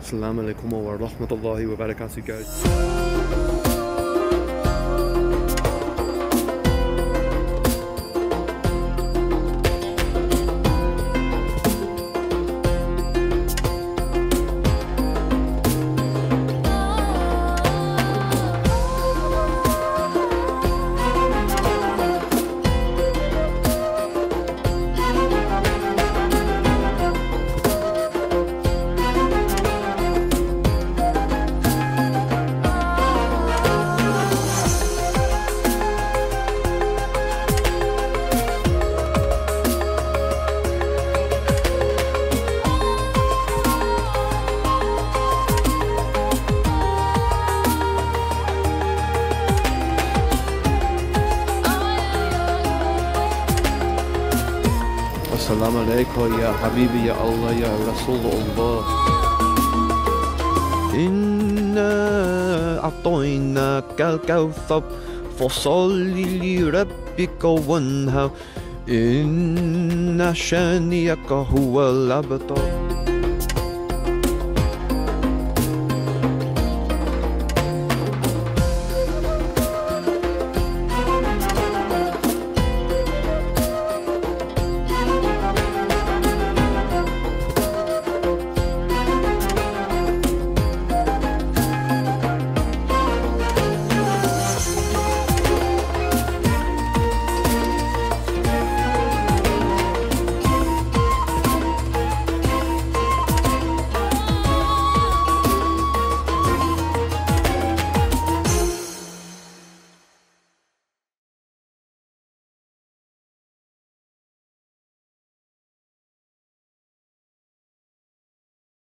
Assalamu alaikum wa rahmatullahi wa barakatuh, guys. السلام عليكم يا حبيبي يا الله يا رسول الله. إنا أعطيناك الكوثر فصل لربك وانهر إن شانئك هو الأبتر.